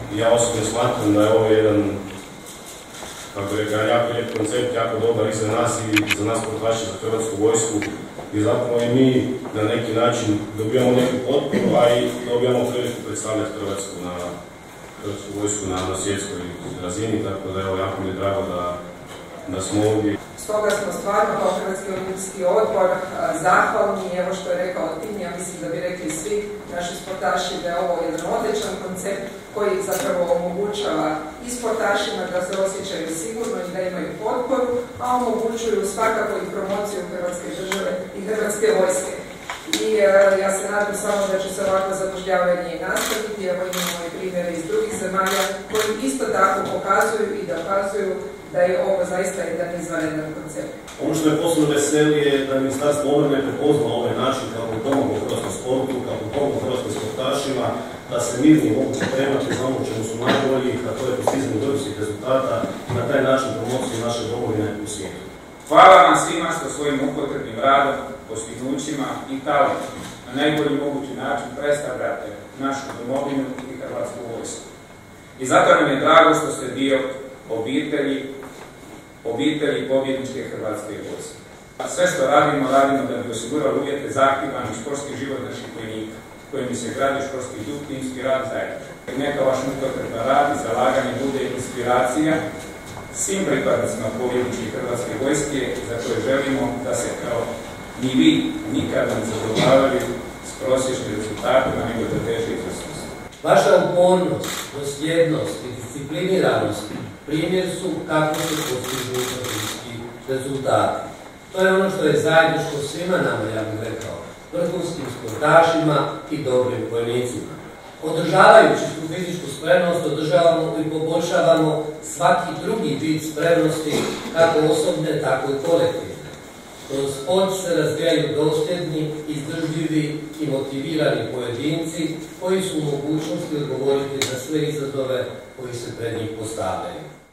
ja osobno smatram da je ovo jedan, kako rekao, jako lijep koncept, jako dobar i za nas sportaši, za Hrvatsku vojsku. I zapravo i mi na neki način dobijamo neku potporu, a i dobijamo priliku predstavljati Hrvatsku vojsku na svjetskoj razini, tako da evo, jako mi je drago da smo ovdje. Stoga smo stvarno kao Hrvatski olimpijski odbor zahvalni, evo što je rekao Tim, ja mislim da bi rekli svi naši sportaši da je ovo jedan odličan koncept koji zapravo omogućava i sportašima da se osjećaju sigurno i da imaju potporu, a omogućuju svakako i promociju Hrvatske države i Hrvatske vojske. I ja se nadam samo da će se ovako zapošljavanje i nastaviti, evo imamo i primjere iz drugih zemalja koji isto tako pokazuju i dokazuju da je ovo zaista jedan izvanredan koncept. Ono što me posebno veseli je da Ministarstvo obrane prepoznalo ovaj način kako pomoglo hrvatskom sportu, kako pomoglo hrvatskim sportašima, da se mirni mogu pripremati za ono čemu su najbolji, a to je postizanje vrhunskih rezultata i na taj način promociju naše domovine u svijetu. Hvala vam svima što svojim upotrebnim radom, postignućima i talentom na najbolji mogući način predstavljate našu domovinu i Hrvatsku vojsku. I zato nam je drago što ste dio obitelji pobjedničke Hrvatske vojske. Sve što radimo da bi osigurali uvjete za aktivan i športski život naših vojnika, kojim bi se gradio športski duh, timski rad zajednički. Neka vaš mukotrpan rad i zalaganje bude inspiracija svim pripadnicima pobjedničke Hrvatske vojske, za koje želimo da se kao ni vi nikada ne zadovoljavaju s prosječnim rezultatima, nego da teže izvrsnosti. Vaša upornost, dosljednost i discipliniranost primjer su kako se postižu vrhunski rezultati. To je ono što je zajedničko svima nama, ja bih rekao, vrhunskim sportašima i dobrim vojnicima. Održavajući tu fizičku spremnost, održavamo i poboljšavamo svaki drugi vid spremnosti, kako osobne, tako i kolektivne. Kroz sport se razvijaju dosljedni, izdržljivi i motivirani pojedinci koji su u mogućnosti odgovoriti na sve izazove koji se pred njih postavljaju.